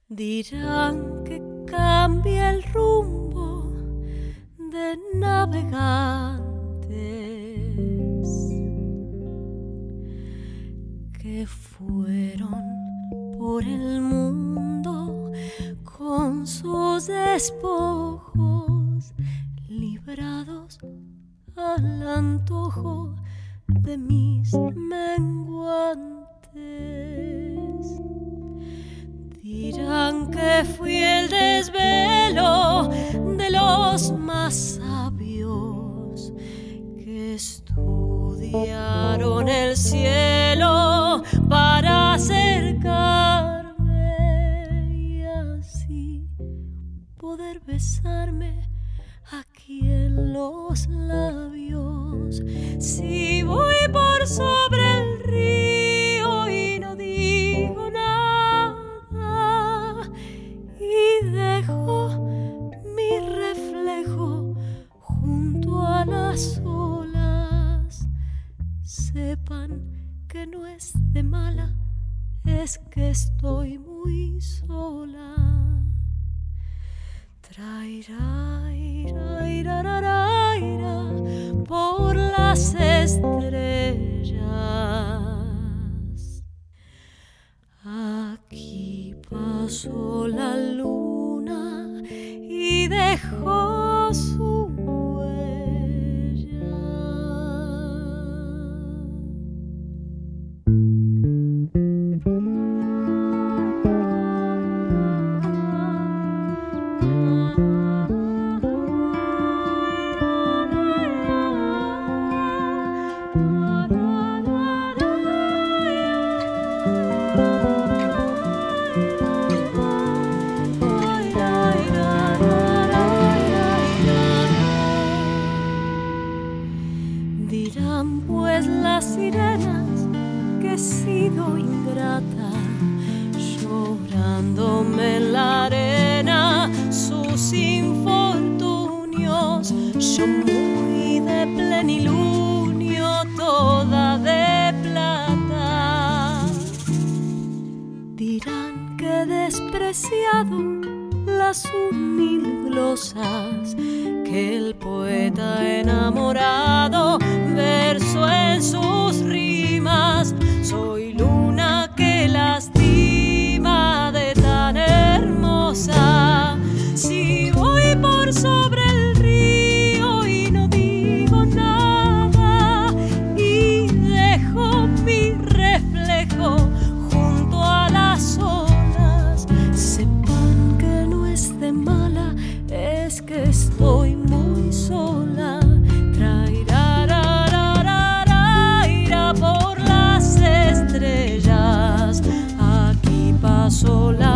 Dirán que cambia el rumbo de navegantes, que fueron por el mundo con sus despojos, librados al antojo de mis menguantes. Dirán que fui el desvelo de los más sabios, que estudiaron el cielo para acercarme y así poder besarme aquí en los labios. Si voy por sobre el río y no digo nada y dejo mi reflejo junto a las olas, sepan que no es de mala, es que estoy muy sola. Trairairairairaira, por las estrellas. Aquí pasó la luna y dejó su huella. Dirán pues las sirenas que he sido ingrata, llorándome en la arena sus infortunios. Yo muy de plenilunio, toda de plata. Dirán que he despreciado las humildes glosas que el poeta enamorado verso en sus rimas. Soy luna que lastima de tan hermosa. Si voy por sobre el río y no digo nada y dejo mi reflejo junto a las olas, sepan que no es de mala, es que estoy muy sola. Trairarararaira por las estrellas, aquí paso la